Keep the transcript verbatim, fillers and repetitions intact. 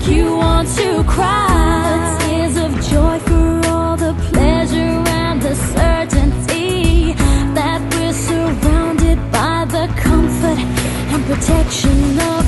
make you want to cry. The tears of joy for all the pleasure and the certainty that we're surrounded by the comfort and protection of